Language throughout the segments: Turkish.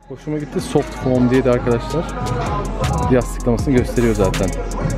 Hoşuma gitti. Soft foam diye de arkadaşlar. Yastıklamasını gösteriyor zaten.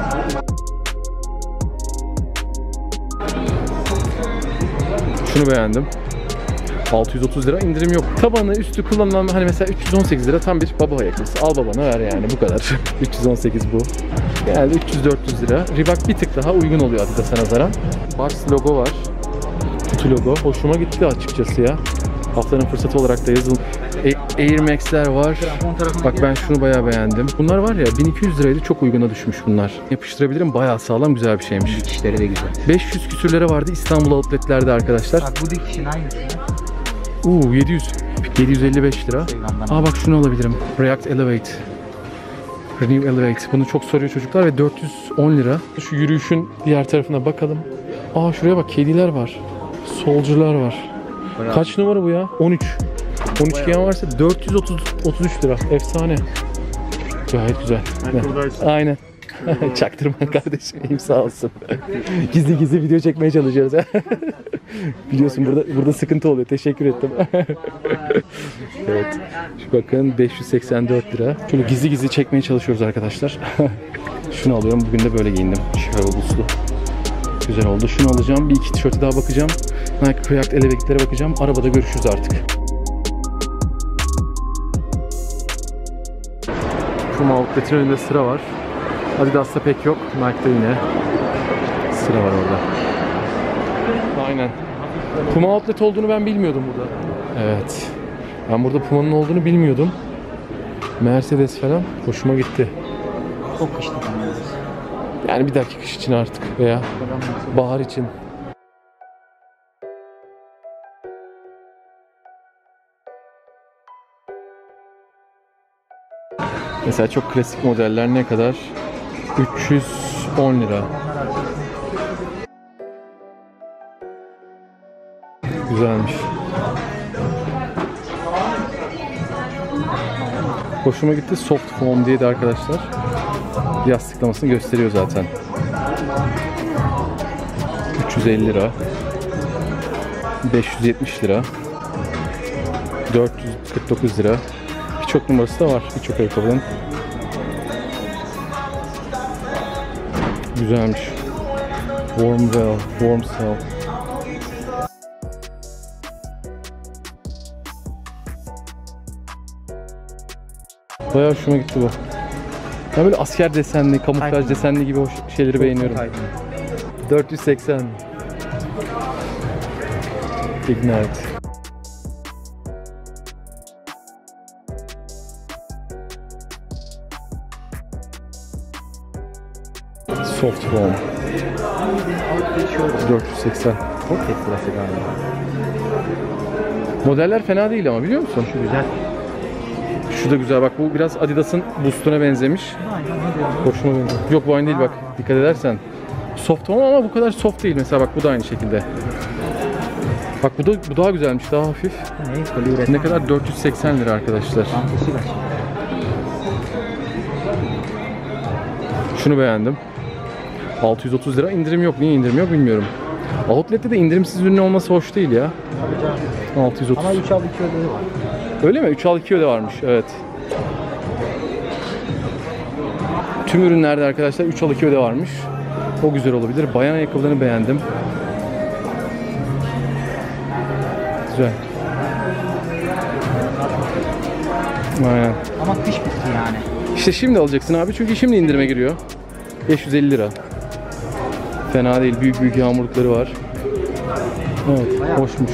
Şunu beğendim. 630 lira, indirim yok. Tabanı üstü kullanılan hani mesela 318 lira, tam bir baba yakası. Al babana ver yani, bu kadar. 318 bu. Genelde 300-400 lira. Reebok bir tık daha uygun oluyor Adidas'a nazaran. Bars logo var. Kutu logo. Hoşuma gitti açıkçası ya. Haftanın fırsatı olarak da yazılım. Air Max'ler var. Bak ben şunu bayağı beğendim. Bunlar var ya 1200 liraydı, çok uyguna düşmüş bunlar. Yapıştırabilirim, bayağı sağlam, güzel bir şeymiş. Dikişleri de güzel. 500 küsürlere vardı İstanbul Outlet'lerde arkadaşlar. Bak bu dikişin aynısı. 755 lira. Aa bak şunu alabilirim. React Elevate. Renew Elevate. Bunu çok soruyor çocuklar ve 410 lira. Şu yürüyüşün diğer tarafına bakalım. Aa şuraya bak, kediler var. Soldier'lar var. Kaç numara bu ya? 13. 13 giyen varsa 433 lira. Efsane. Gayet güzel. Aynen. Çaktırma kardeşim, iyiyim sağ olsun. Gizli gizli video çekmeye çalışıyoruz. Biliyorsun burada sıkıntı oluyor. Teşekkür ettim. Evet. Şu bakın 584 lira. Şöyle gizli gizli çekmeye çalışıyoruz arkadaşlar. Şunu alıyorum. Bugün de böyle giyindim. Şöyle buslu. Güzel oldu. Şunu alacağım. Bir iki tişörte daha bakacağım. Nike React Elevate'lere bakacağım. Arabada görüşürüz artık. Puma Outlet'in önünde sıra var. Adidas'ta pek yok. Nike'da yine sıra var orada. Aynen. Puma Outlet olduğunu ben bilmiyordum burada. Evet. Ben burada Puma'nın olduğunu bilmiyordum. Mercedes falan hoşuma gitti. Çok kışlık. Yani bir dahaki kış için artık veya bahar için. Mesela çok klasik modeller ne kadar? 310 lira. Güzelmiş. Hoşuma gitti. Soft foam diye de arkadaşlar yastıklamasını gösteriyor zaten. 350 lira. 570 lira. 449 lira. Birçok numarası da var. Birçok ayakkabının. Güzelmiş. Warmwell, Warmcell. Bayağı hoşuma gitti bu. Ben böyle asker desenli, kamuflaj desenli gibi hoş şeyleri beğeniyorum. 480. Ignite. Soft foam. 480. Çok burası galiba. Modeller fena değil ama, biliyor musun? Şu güzel. Şu da güzel, bak bu biraz Adidas'ın Boost'una benzemiş. Hoşuma benziyor. Yok bu aynı değil bak, dikkat edersen. Soft ama bu kadar soft değil mesela, bak bu da aynı şekilde. Bak bu daha güzelmiş, daha hafif. Ne kadar? 480 lira arkadaşlar. Şunu beğendim. 630 lira, indirim yok. Niye indirim yok bilmiyorum. Outlet'te de indirimsiz ürün olması hoş değil ya. 630. Ama 3 al 2 ödevi var. Öyle mi? 3 al 2 öde varmış. Evet. Tüm ürünlerde arkadaşlar 3 al 2 öde varmış. O güzel olabilir. Bayan ayakkabılarını beğendim. Güzel. Aynen. Ama kış bitti yani. İşte şimdi alacaksın abi, çünkü şimdi indirime giriyor. 550 lira. Fena değil. Büyük büyük yağmurlukları var. Evet. Bayağı hoşmuş.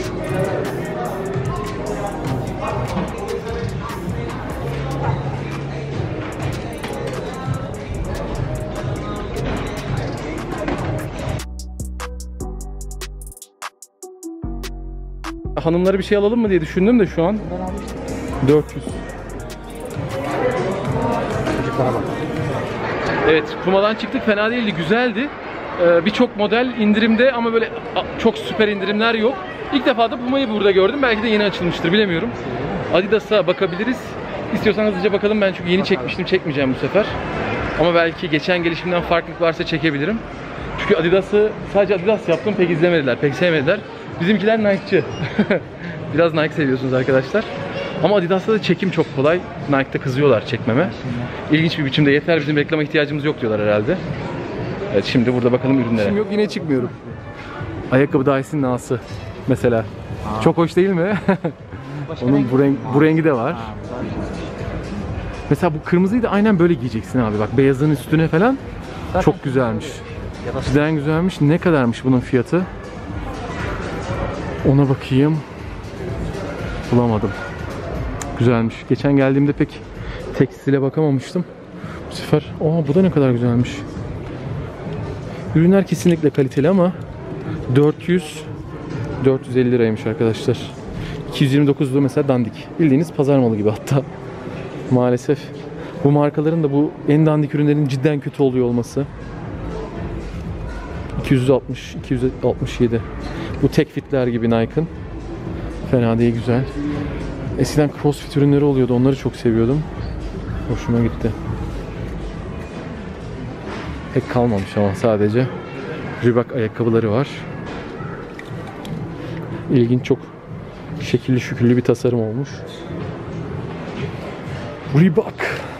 Hanımlara bir şey alalım mı diye düşündüm de şu an 400. Çocuklara bak. Evet, Puma'dan çıktık, fena değildi, güzeldi. Birçok model indirimde ama böyle çok süper indirimler yok. İlk defa da Puma'yı burada gördüm. Belki de yeni açılmıştır, bilemiyorum. Adidas'a bakabiliriz. İstiyorsan hızlıca bakalım, ben çünkü yeni çekmiştim, çekmeyeceğim bu sefer. Ama belki geçen gelişimden farklılık varsa çekebilirim. Çünkü Adidas'ı sadece Adidas yaptım, pek izlemediler, pek sevmediler. Bizimkiler Nike'çı. Biraz Nike seviyorsunuz arkadaşlar. Ama Adidas'ta da çekim çok kolay. Nike'da kızıyorlar çekmeme. İlginç bir biçimde, yeter bizim reklama ihtiyacımız yok diyorlar herhalde. Evet, şimdi burada bakalım ürünlere. Şimdi yok, yine çıkmıyorum. Ayakkabı Dyson Na'sı mesela. Çok hoş değil mi? Onun bu rengi de var. Mesela bu kırmızıyı da aynen böyle giyeceksin abi. Bak beyazın üstüne falan. Çok güzelmiş. Cidden güzelmiş. Ne kadarmış bunun fiyatı? Ona bakayım. Bulamadım. Güzelmiş. Geçen geldiğimde pek tekstile bakamamıştım. Bu sefer bu da ne kadar güzelmiş. Ürünler kesinlikle kaliteli ama 450 liraymış arkadaşlar. 229'lu mesela dandik. Bildiğiniz pazar malı gibi hatta. Maalesef bu markaların da bu en dandik ürünlerin cidden kötü oluyor olması. 260, 267. Bu tek fitler gibi Nike'ın. Fena değil, güzel. Eskiden crossfit ürünleri oluyordu. Onları çok seviyordum. Hoşuma gitti. Pek kalmamış ama sadece Reebok ayakkabıları var. İlginç, çok şekilli şüküllü bir tasarım olmuş. Reebok.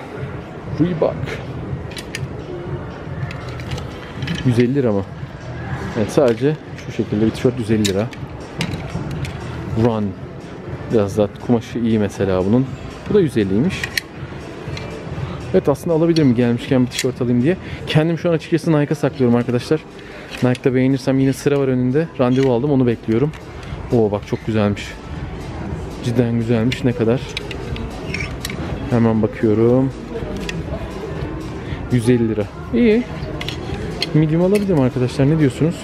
150 lira mı? Evet, sadece şu şekilde bir tişört 150 lira. Run. Biraz daha kumaşı iyi mesela bunun. Bu da 150'ymiş. Evet, aslında alabilirim gelmişken bir tişört alayım diye. Kendim şu an açıkçası Nike'a saklıyorum arkadaşlar. Nike'da beğenirsem yine sıra var önünde. Randevu aldım, onu bekliyorum. Bak çok güzelmiş. Cidden güzelmiş. Ne kadar? Hemen bakıyorum. 150 lira. İyi. Medium alabilirim arkadaşlar. Ne diyorsunuz?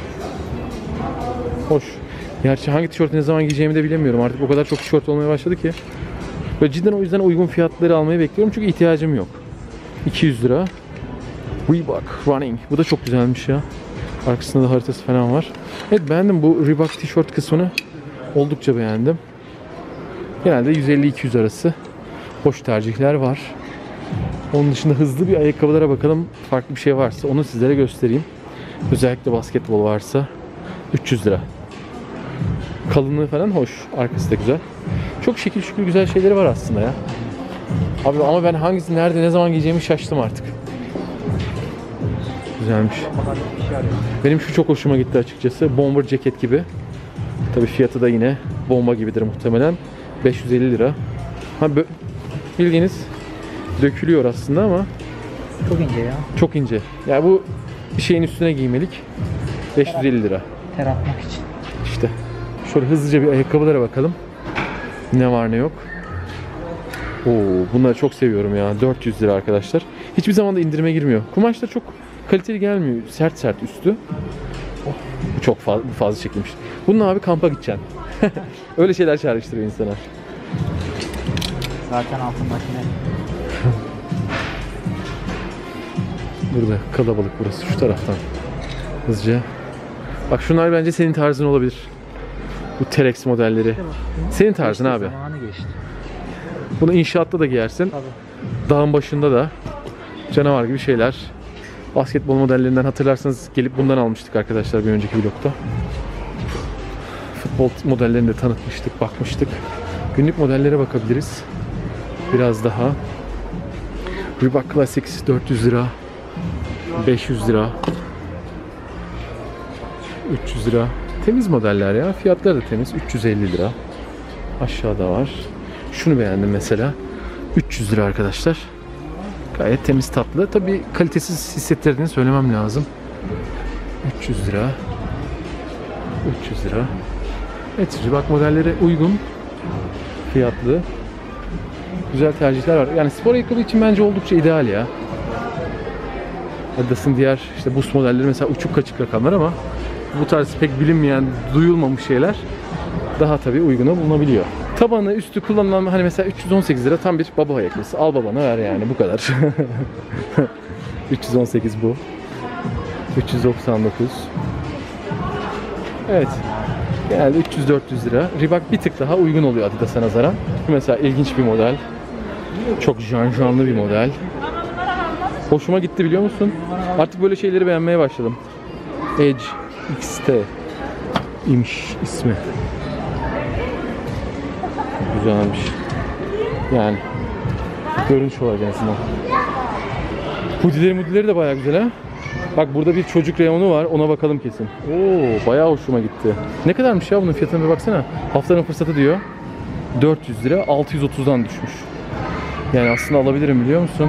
Hoş. Gerçi hangi tişörtü ne zaman giyeceğimi de bilemiyorum. Artık o kadar çok tişört olmaya başladı ki. Ve cidden o yüzden uygun fiyatları almayı bekliyorum. Çünkü ihtiyacım yok. 200 lira. Reebok Running. Bu da çok güzelmiş ya. Arkasında da haritası falan var. Evet, beğendim bu Reebok tişört kısmını. Oldukça beğendim. Genelde 150-200 arası. Hoş tercihler var. Onun dışında hızlı bir ayakkabılara bakalım. Farklı bir şey varsa onu sizlere göstereyim. Özellikle basketbol varsa 300 lira. Kalınlığı falan hoş. Arkası da güzel. Çok şekil şükür güzel şeyleri var aslında ya. Abi ama ben hangisi nerede ne zaman giyeceğimi şaştım artık. Güzelmiş. Benim şu çok hoşuma gitti açıkçası. Bomber ceket gibi. Tabii fiyatı da yine bomba gibidir muhtemelen. 550 lira. Bildiğiniz dökülüyor aslında ama Çok ince ya. çok ince. Yani bu bir şeyin üstüne giymelik. 550 lira. Ter atmak için. İşte. Şöyle hızlıca bir ayakkabılara bakalım. Ne var ne yok. Bunları çok seviyorum ya. 400 lira arkadaşlar. Hiçbir zaman da indirime girmiyor. Kumaşlar çok kaliteli gelmiyor. Sert sert üstü. Bu çok fazla çekilmiş. Bununla abi kampa gideceksin. Öyle şeyler çağrıştırıyor insana. Zaten altındakine. Burada kalabalık burası, şu taraftan. Hızlıca. Bak şunlar bence senin tarzın olabilir. Bu Terex modelleri. Senin tarzın abi. Zamanı geçti. Bunu inşaatta da giyersin. Tabii. Dağın başında da canavar gibi şeyler. Basketbol modellerinden hatırlarsanız gelip bundan almıştık arkadaşlar bir önceki vlogda. Futbol modellerini de tanıtmıştık, bakmıştık. Günlük modellere bakabiliriz. Biraz daha. Reebok Classics 400 lira. 500 lira. 300 lira. Temiz modeller ya. Fiyatları da temiz. 350 lira. Aşağıda var. Şunu beğendim mesela. 300 lira arkadaşlar. Gayet temiz, tatlı. Tabii kalitesiz hissettirdiğini söylemem lazım. 300 lira. 300 lira. Evet, Reebok modelleri uygun. Fiyatlı. Güzel tercihler var. Yani spor ayakkabı için bence oldukça ideal ya. Adidas'ın diğer işte Boost modelleri mesela uçuk kaçık rakamlar ama bu tarz pek bilinmeyen, duyulmamış şeyler daha tabii uyguna bulunabiliyor. Tabanı, üstü kullanılan hani mesela 318 lira tam bir baba ayakkabısı. Al babana ver yani, bu kadar. 318 bu. 399. Evet. Genelde 300-400 lira. Reebok bir tık daha uygun oluyor Adidas'a nazaran. Mesela ilginç bir model. Çok janjanlı bir model. Hoşuma gitti, biliyor musun? Artık böyle şeyleri beğenmeye başladım. Edge XT imiş ismi. Güzelmiş. Yani görünüş olarak en azından. Hoodie'leri de bayağı güzel ha. Bak burada bir çocuk reyonu var. Ona bakalım kesin. Oo, bayağı hoşuma gitti. Ne kadarmış ya bunun fiyatına bir baksana. Haftanın fırsatı diyor. 400 lira 630'dan düşmüş. Yani aslında alabilirim biliyor musun?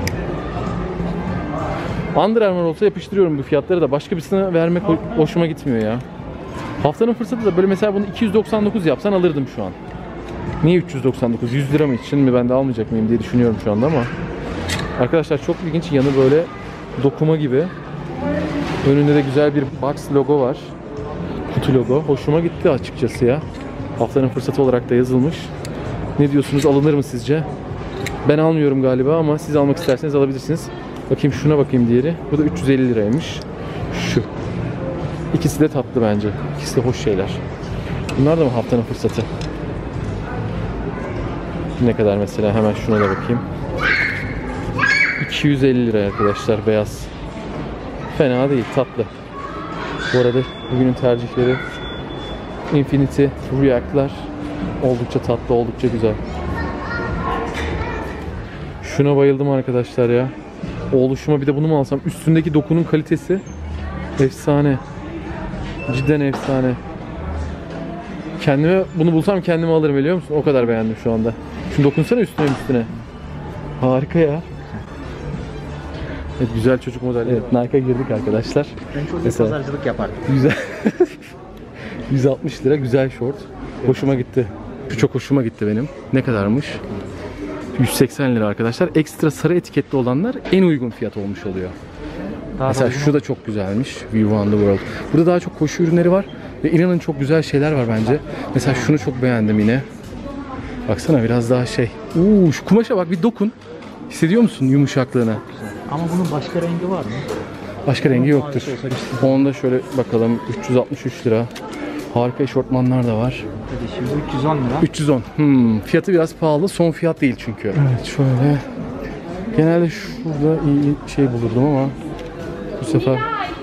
Under Armour olsa yapıştırıyorum bu fiyatları da. Başka birisine vermek hoşuma gitmiyor ya. Haftanın fırsatı da böyle mesela bunu 299 yapsan alırdım şu an. Niye 399? 100 lira mı için mi ben de almayacak mıyım diye düşünüyorum şu anda ama. Arkadaşlar çok ilginç, yanı böyle dokuma gibi. Önünde de güzel bir box logo var. Kutu logo. Hoşuma gitti açıkçası ya. Haftanın fırsatı olarak da yazılmış. Ne diyorsunuz, alınır mı sizce? Ben almıyorum galiba ama siz almak isterseniz alabilirsiniz. Bakayım şuna, bakayım diğeri. Bu da 350 liraymış. Şu. İkisi de tatlı bence. İkisi de hoş şeyler. Bunlar da mı haftanın fırsatı? Ne kadar mesela? Hemen şuna da bakayım. 250 lira arkadaşlar, beyaz. Fena değil, tatlı. Bu arada bugünün tercihleri Infinity React'lar oldukça tatlı, oldukça güzel. Şuna bayıldım arkadaşlar ya. O oluşuma bir de bunu mu alsam? Üstündeki dokunun kalitesi efsane. Cidden efsane. Kendime bunu bulsam kendime alırım biliyor musun? O kadar beğendim şu anda. Şunu dokunsana üstüne. Harika ya. Evet, güzel çocuk modeli. Evet, Nike'a girdik arkadaşlar. Ben çok iyi mesela pazarcılık yapardım. Güzel. 160 lira güzel şort. Hoşuma gitti. Şu çok hoşuma gitti benim. Ne kadarmış? 180 lira arkadaşlar. Ekstra sarı etiketli olanlar en uygun fiyat olmuş oluyor. Mesela şu da çok güzelmiş. View on the World. Burada daha çok koşu ürünleri var. Ve inanın çok güzel şeyler var bence. Mesela şunu çok beğendim yine. Baksana biraz daha şey. Şu kumaşa bak, bir dokun. Hissediyor musun yumuşaklığını? Ama bunun başka rengi var mı? Başka rengi yoktur. Onda şöyle bakalım. 363 lira. Harika eşortmanlar da var. Hadi şimdi 310 lira. 310. Fiyatı biraz pahalı. Son fiyat değil çünkü. Evet, şöyle. Genelde şurada iyi şey bulurdum ama bu sefer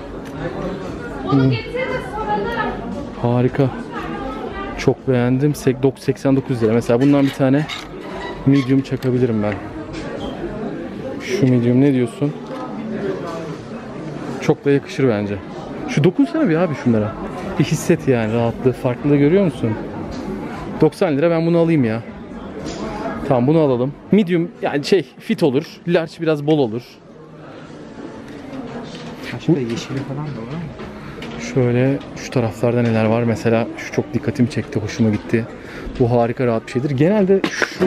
harika. Çok beğendim. 89 lira. Mesela bundan bir tane medium çakabilirim ben. Şu medium, ne diyorsun? Çok da yakışır bence. Şu dokunsana bir abi şunlara. Bir hisset yani rahatlığı, farklılığı görüyor musun? 90 lira, ben bunu alayım ya. Tamam, bunu alalım. Medium yani fit olur. Large biraz bol olur. Başka yeşili falan da var ama. Şöyle şu taraflarda neler var? Mesela şu çok dikkatimi çekti, hoşuma gitti. Bu harika, rahat bir şeydir. Genelde şu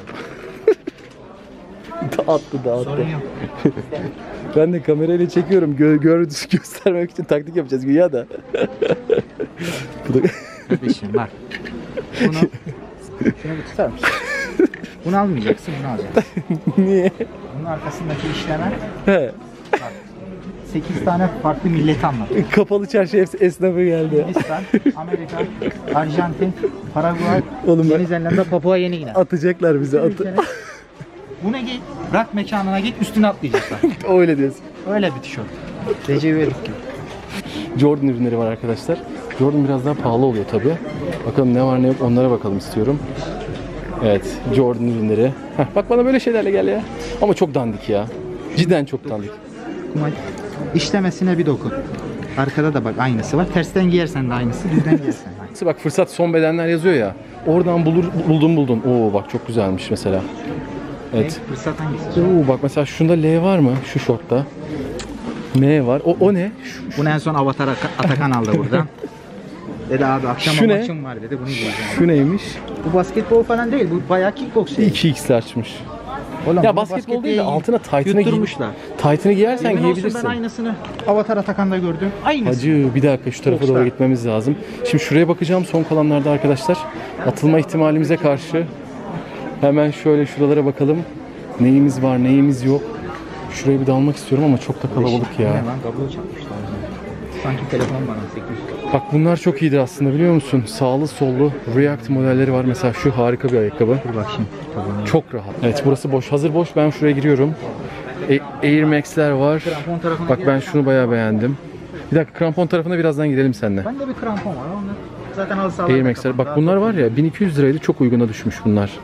dağıttı. Sorun yok. Ben de kamerayla çekiyorum. Görüntüsü göstermek için taktik yapacağız güya da. Bu da... Kardeşim bak. Şunu bir tutar mısın? Bunu almayacaksın, bunu alacaksın. Niye? Bunun arkasındaki işleme He. bak. 8 tane farklı milleti anlat. Kapalı çarşı esnafı geldi. Hindistan, Amerika, Arjantin, Paraguay, Oğlum ben- Yeni Zelanda, Papua Yeni Gine. Atacaklar bizi. Buna git, rock mekanına git, üstüne atlayacaklar. Öyle diyorsun. Öyle bir tişört. Recep İvedik gibi. Jordan ürünleri var arkadaşlar. Jordan biraz daha pahalı oluyor tabi. Bakalım ne var ne yok, onlara bakalım istiyorum. Evet, Jordan ürünleri. Bak bana böyle şeylerle gel ya. Ama çok dandik ya. Cidden çok dandik. Kumaş işlemesine bir dokun. Arkada da bak aynısı var. Tersten giyersen de aynısı, düzden giyersen de aynısı. Bak fırsat son bedenler yazıyor ya. Oradan buldun. Oo bak çok güzelmiş mesela. Evet. Fırsat hangisi? Oo bak mesela şunda L var mı? Şu şortta. M var. O ne? Bunu en son Avatar Atakan aldı buradan. Dedi abi akşam Şu ne? maçım var dedi, bunu giyeceğim. Şu neymiş? Bu basketbol falan değil, bu bayağı kickbox şey. 2x açmış. Oğlum, Ya bunu basketbol değil de basket altına taytını yutturmuşlar. Taytını giyersen Yemin olsun giyebilirsin. ben aynısını Avatar Atakan'da gördüm. Aynısı. Hacı bir dakika şu tarafa doğru Boxlar. gitmemiz lazım. Şimdi şuraya bakacağım son kalanlarda arkadaşlar. Atılma ihtimalimize karşı. Hemen şöyle şuralara bakalım. Neyimiz var, neyimiz yok. Şuraya bir dalmak istiyorum ama çok da kalabalık Ne ya. lan, kablo çakmışlar. Sanki telefon bana 800. Bak bunlar çok iyidir aslında biliyor musun? Sağlı sollu React modelleri var. Mesela şu harika bir ayakkabı. Dur bak şimdi. Tabii. Çok rahat. Evet burası boş. Hazır boş. Ben şuraya giriyorum. Air Max'ler var. Krampon tarafına Bak ben girersen- şunu bayağı beğendim. Bir dakika krampon tarafına birazdan gidelim seninle. Bende bir krampon var. Onlar zaten al sağlar. Air Max'ler. Bak bunlar var ya 1200 liraydı. Çok uyguna düşmüş bunlar.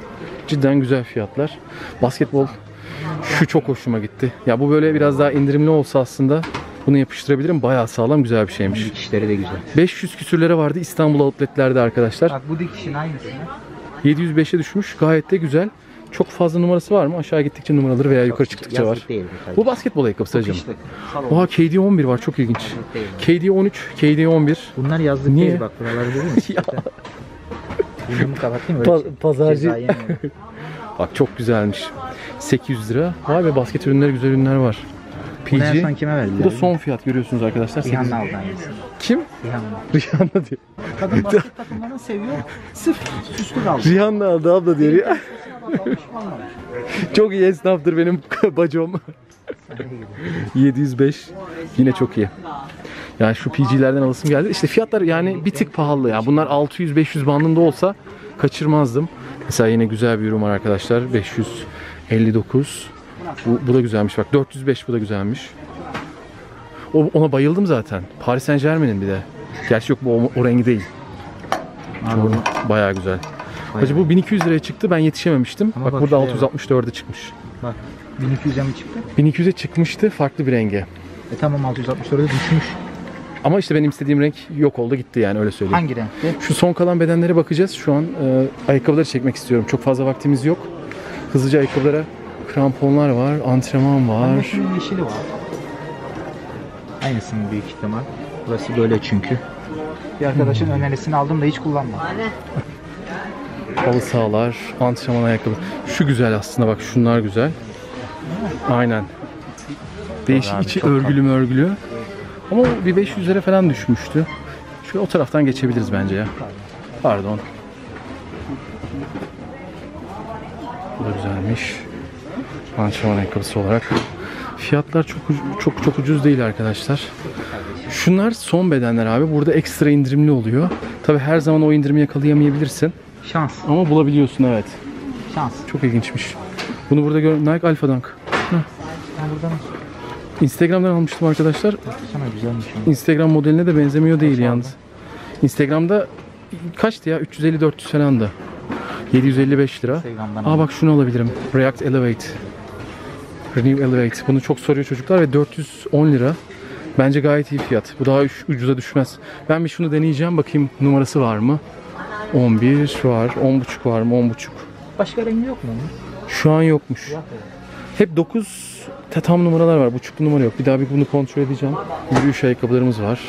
Cidden güzel fiyatlar. Basketbol şu çok hoşuma gitti. Ya bu böyle biraz daha indirimli olsa aslında bunu yapıştırabilirim. Bayağı sağlam, güzel bir şeymiş. Dikişleri de güzel. 500 küsürlere vardı İstanbul Outlet'lerde arkadaşlar. Bak bu dikişin aynısı. 705'e düşmüş. Gayet de güzel. Çok fazla numarası var mı? Aşağı gittikçe numaraları veya yukarı çıktıkça var. Yazlık değil Bu basketbol ayakkabısı hacım. Kışlık. Salon. Oha KD11 var, çok ilginç. Değil. KD13, KD11. Bunlar yazlık Niye? değil bak, buraları görüyor musun? Ya. Burnumu kapatayım öyle. Pazarcı. Ceza yemiyorum. Bak çok güzelmiş. 800 lira. Vay be, basket ürünleri, güzel ürünler var. Bunu en son PG. kime verdiler? Bu da son fiyat, görüyorsunuz arkadaşlar. Rihanna aldı aynısını. Kim? Rihanna. Rihanna diyor. Kadın basket takımlarını seviyor. Sırf süslü kaldı. Rihanna aldı abla diyor. Çok iyi esnaftır benim bacım. 705. Yine çok iyi. Yani şu PG'lerden alasım geldi. İşte fiyatlar yani bir tık pahalı ya. Bunlar 600-500 bandında olsa kaçırmazdım. Mesela yine güzel bir ürün var arkadaşlar. 559. Bu da güzelmiş bak. 405, bu da güzelmiş. Ona bayıldım zaten. Paris Saint-Germain'in bir de. Gerçi yok, bu o rengi değil. Bayağı güzel. Hacı bu 1200 liraya çıktı. Ben yetişememiştim. Ama bak bak burada şuraya 664'e çıkmış. Bak 1200'e mi çıktı? 1200'e çıkmıştı farklı bir renge. Tamam 664'e düşmüş. Ama işte benim istediğim renk yok oldu gitti, yani öyle söyleyeyim. Hangi renkte? Şu son kalan bedenlere bakacağız. Şu an ayakkabıları çekmek istiyorum. Çok fazla vaktimiz yok. Hızlıca ayakkabılara, kramponlar var, antrenman var. Şunun yeşili var. Aynısının büyük ihtimal. Burası böyle çünkü. Bir arkadaşın önerisini aldım da hiç kullanmadım. Halı sahalar, antrenman ayakkabı. Şu güzel aslında, bak şunlar güzel. Aynen. Değişik, Abi, içi çok örgülü mörgülü. Ama bir 500 lira falan düşmüştü. Şöyle o taraftan geçebiliriz bence ya. Pardon. Bu da güzelmiş. Antrenman ayakkabısı olarak. Fiyatlar çok ucuz değil arkadaşlar. Şunlar son bedenler abi. Burada ekstra indirimli oluyor. Tabi her zaman o indirimi yakalayamayabilirsin. Şans. Ama bulabiliyorsun, evet. Şans. Çok ilginçmiş. Bunu burada Nike Alpha Dunk. Ha buradan Instagram'dan almıştım arkadaşlar. sana güzelmiş. Instagram modeline de benzemiyor değil yalnız. Instagram'da kaçtı ya? 350-400 falandı. 755 lira. Instagram'dan Aa bak şunu alabilirim. React Elevate. Renew Elevate. Bunu çok soruyor çocuklar ve 410 lira. Bence gayet iyi fiyat. Bu daha ucuza düşmez. Ben bir şunu deneyeceğim. Bakayım numarası var mı? 11 var. 10.5 var mı? 10.5. Başka rengi yok mu? Şu an yokmuş. Hep 9 tam numaralar var. Buçuklu numara yok. Bir daha bunu kontrol edeceğim. Yürüyüş ayakkabılarımız var.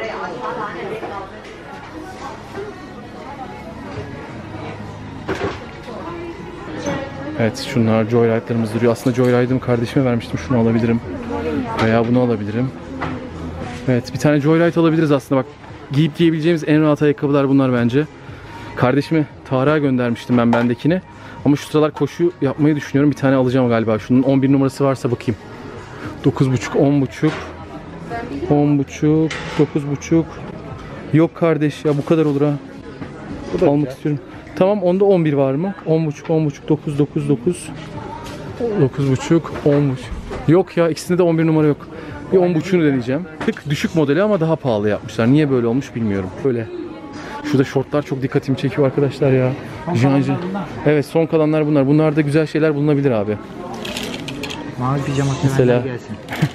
Evet, şunlar Joyride'larımız duruyor. Aslında Joyride'ımı kardeşime vermiştim. Şunu alabilirim. Veya bunu alabilirim. Evet, bir tane Joyride alabiliriz aslında. Bak, giyip giyebileceğimiz en rahat ayakkabılar bunlar bence. Kardeşimi Tarık'a göndermiştim ben bendekini. Ama şu sıralar koşu yapmayı düşünüyorum. Bir tane alacağım galiba. Şunun 11 numarası varsa bakayım. 9.5, 10.5, 10.5, 9.5. Yok kardeş ya, bu kadar olur ha. Almak istiyorum. Tamam, onda 11 var mı? 10.5, 10.5, 9, 9, 9. 9.5, 10.5. Yok ya, ikisinde de 11 numara yok. Bir 10.5'unu deneyeceğim. Tık düşük modeli ama daha pahalı yapmışlar. Niye böyle olmuş bilmiyorum. Böyle. Şurada şortlar çok dikkatimi çekiyor arkadaşlar ya. Jancı. Evet, son kalanlar bunlar. Bunlarda güzel şeyler bulunabilir abi. Mavi pijama Mesela. gelsin.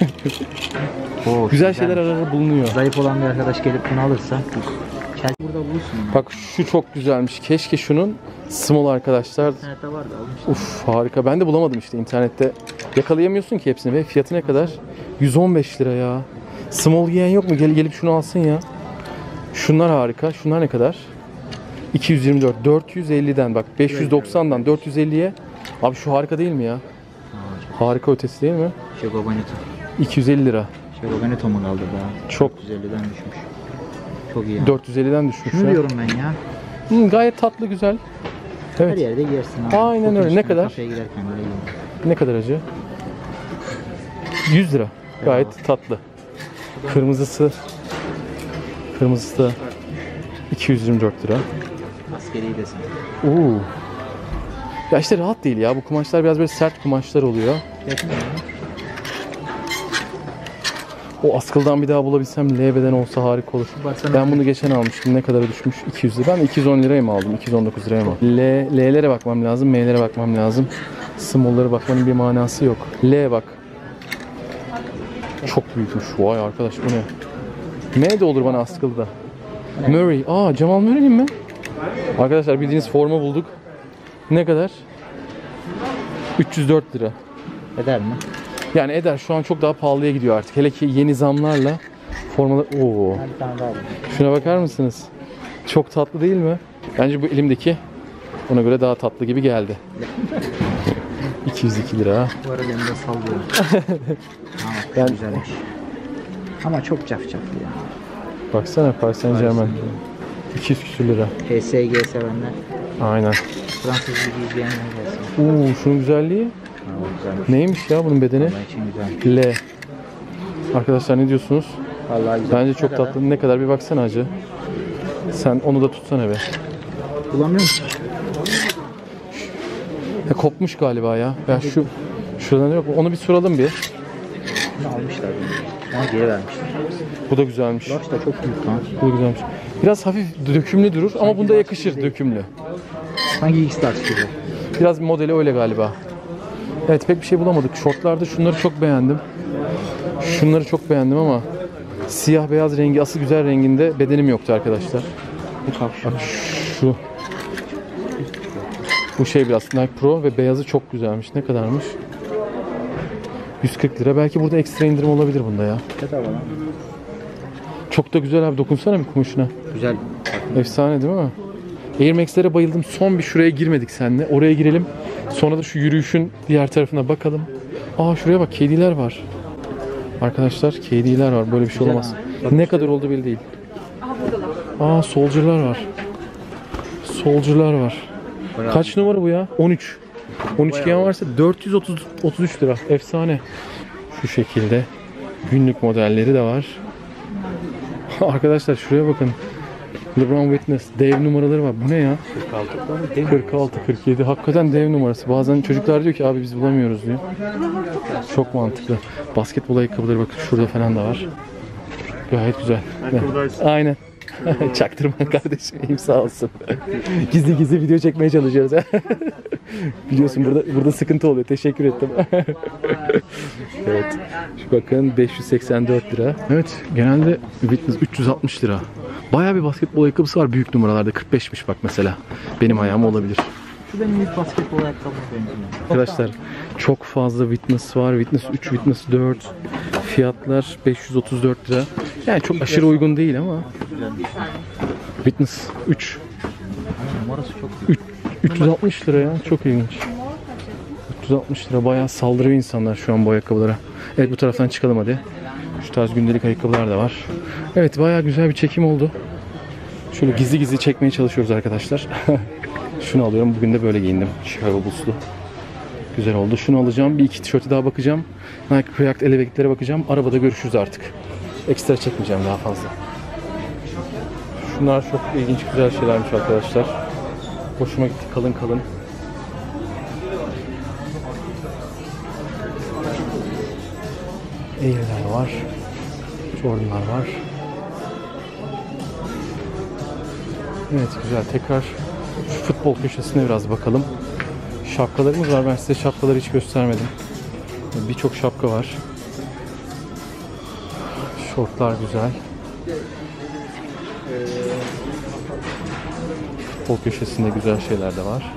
Güzel şeyler arada bulunuyor. Zayıf olan bir arkadaş gelip bunu alırsa burada bulursun. Bak şu çok güzelmiş. Keşke şunun small arkadaşlar. İnternette vardı, almıştım. Uf, harika. Ben de bulamadım işte internette. Yakalayamıyorsun ki hepsini ve fiyatı ne kadar? 115 lira ya. Small giyen yok mu? Gelip şunu alsın ya. Şunlar harika. Şunlar ne kadar? 224. 450'den bak. 590'dan 450'ye. Abi şu harika değil mi ya? Harika ötesi değil mi? Şego Bonito. 250 lira. Şego Bonito mu kaldı daha? Çok. 450'den düşmüş. Çok iyi. 450'den düşmüş. Şunu ya. diyorum ben ya. Gayet tatlı, güzel. Her Evet. yerde giyersin. Abi. Aynen Çok öyle. iyi. Ne kadar? Kafeye giderken böyle giyin. Ne kadar acı? 100 lira. Gayet tatlı. Kırmızısı da 224 lira. Askeri desen. Oo. Ya işte rahat değil ya. Bu kumaşlar biraz böyle sert kumaşlar oluyor. Yakın mı? O askıldan bir daha bulabilsem L beden olsa harika olur. Ben bunu geçen almıştım. Ne kadara düşmüş? 200 lira. Ben 210 liraya mı aldım? 219 liraya mı? L'lere bakmam lazım. M'lere bakmam lazım. Small'lara bakmanın bir manası yok. L bak. Çok büyükmüş. Vay arkadaş bu ne? M de olur bana askılda. Murray. Jamal Murray'nin mi? Arkadaşlar bildiğiniz forma bulduk. Ne kadar? 304 lira. Eder mi? Yani eder. Şu an çok daha pahalıya gidiyor artık. Hele ki yeni zamlarla formalar... Oo. Bir tane daha. Şuna bakar mısınız? Çok tatlı değil mi? Bence bu elimdeki ona göre daha tatlı gibi geldi. 202 lira. Bu arada elimde sallıyor. Ben- Güzelmiş. Ama çok cafcaflı ya. Baksana Paris Saint Germain. 200 küsür lira. PSG sevenler, Aynen. Fransız Ligi izleyenler gelsin. Şunun güzelliği. Ha, o güzelmiş. Neymiş ya bunun bedeni? Vallahi için güzel. L. Arkadaşlar ne diyorsunuz? Vallahi güzel. Bence çok Ne kadar? tatlı. Ne kadar bir baksana hacı. Sen onu da tutsana be. Bulamıyor musun? Kopmuş galiba ya. Ya şuradan yok mu? Onu bir soralım bir. Bunu almışlar bunu. Ama geri vermişler. Bu da güzelmiş. Flash da çok büyük lan. Bu da güzelmiş. Biraz hafif dökümlü durur ama bunda yakışır dökümlü. Sanki X-Stars gibi. Biraz modeli öyle galiba. Evet pek bir şey bulamadık. Şortlarda şunları çok beğendim. Şunları çok beğendim ama siyah beyaz rengi asıl güzel renginde bedenim yoktu arkadaşlar. Bu kapşon. Bak şu. Bu şey biraz Nike Pro ve beyazı çok güzelmiş. Ne kadarmış? 140 lira. Belki burada ekstra indirim olabilir bunda ya. Bedava lan. Çok da güzel abi. Dokunsana bir kumaşına. Güzel. Efsane değil mi? Air Max'lere bayıldım. Son bir şuraya girmedik seninle. Oraya girelim. Sonra da şu yürüyüşün diğer tarafına bakalım. Şuraya bak. kediler var. Arkadaşlar kediler var. Böyle bir şey Güzel olamaz. ha. Ne kadar oldu belli değil. Soldier'lar var. Soldier'lar var. Bayağı Kaç numara bu ya? 13. 13 giyen varsa 433 lira. Efsane. Şu şekilde. Günlük modelleri de var. Arkadaşlar şuraya bakın. LeBron Witness. Dev numaraları var. Bu ne ya? 46, 47. Hakikaten dev numarası. Bazen çocuklar diyor ki abi biz bulamıyoruz diyor. Çok mantıklı. Basketbol ayakkabıları bakın şurada falan da var. Gayet güzel. Aynen. Çaktırma kardeşim. İyiyim sağ olsun. Gizli gizli video çekmeye çalışıyoruz. Biliyorsun burada sıkıntı oluyor. Teşekkür ettim. Evet. Şu bakın 584 lira. Evet. Genelde Witness 360 lira. Bayağı bir basketbol ayakkabısı var büyük numaralarda. 45'miş bak mesela. Benim ayağım olabilir. Şu benim ilk basketbol ayakkabım benziyor. Arkadaşlar çok fazla Witness var. Witness 3, Witness 4. Fiyatlar 534 lira. Yani çok aşırı uygun değil ama. Witness 3. Numarası çok büyük. 360 lira ya. Çok ilginç. 360 lira. Bayağı saldırıyor insanlar şu an bu ayakkabılara. Evet bu taraftan çıkalım hadi. Şu tarz gündelik ayakkabılar da var. Evet bayağı güzel bir çekim oldu. Şöyle gizli gizli çekmeye çalışıyoruz arkadaşlar. Şunu alıyorum. Bugün de böyle giyindim. Chicago Bulls'lu. Güzel oldu. Şunu alacağım. Bir iki tişörtü daha bakacağım. Nike React Elevate'lere bakacağım. Arabada görüşürüz artık. Ekstra çekmeyeceğim daha fazla. Şunlar çok ilginç güzel şeylermiş arkadaşlar. Hoşuma gitti. Kalın kalın. Air'ler var. Jordan'lar var. Evet güzel. Tekrar şu futbol köşesine biraz bakalım. Şapkalarımız var. Ben size şapkaları hiç göstermedim. Birçok şapka var. Şortlar güzel. Futbol köşesinde güzel şeyler de var.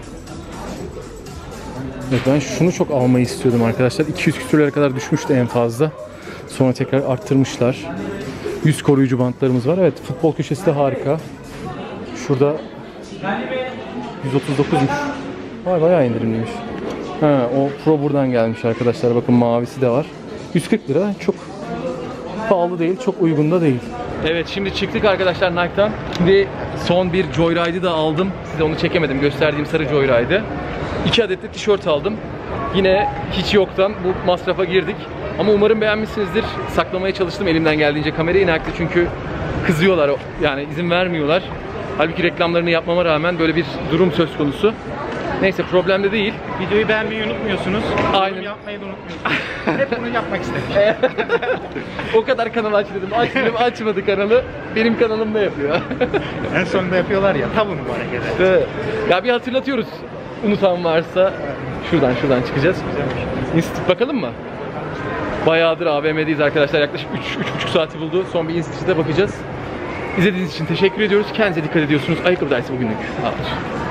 Evet, ben şunu çok almayı istiyordum arkadaşlar. 200 küsürlere kadar düşmüştü en fazla. Sonra tekrar arttırmışlar. Yüz koruyucu bantlarımız var. Evet futbol köşesi de harika. Şurada 139'muş. Bayağı indirimliymiş. O Pro buradan gelmiş arkadaşlar. Bakın mavisi de var. 140 lira. Çok pahalı değil. Çok uygun da değil. Evet şimdi çıktık arkadaşlar Nike'dan. Şimdi son bir Joyride'ı da aldım. Size onu çekemedim. Gösterdiğim sarı Joyride'ı. 2 adet de tişört aldım. Yine hiç yoktan bu masrafa girdik. Ama umarım beğenmişsinizdir. Saklamaya çalıştım elimden geldiğince kamerayı. Nike'de çünkü kızıyorlar. Yani izin vermiyorlar. Halbuki reklamlarını yapmama rağmen böyle bir durum söz konusu. Neyse problem de değil. Videoyu beğenmeyi unutmuyorsunuz. Aynen. Yorum yapmayı da unutmuyorsunuz. Hep bunu yapmak istedim. O kadar kanal aç dedim. Aç dedim, açmadı kanalı. Benim kanalımda yapıyor. En sonunda yapıyorlar ya. Tabii bu hareketi. Evet. Ya bir hatırlatıyoruz. Unutan varsa şuradan çıkacağız. İnstitü bakalım mı? Bayağıdır AVM'deyiz arkadaşlar. Yaklaşık 3,5 saati buldu. Son bir Institute'e bakacağız. İzlediğiniz için teşekkür ediyoruz. Kendinize dikkat ediyorsunuz. Ayakkabı dersi bugünlük. Ağır.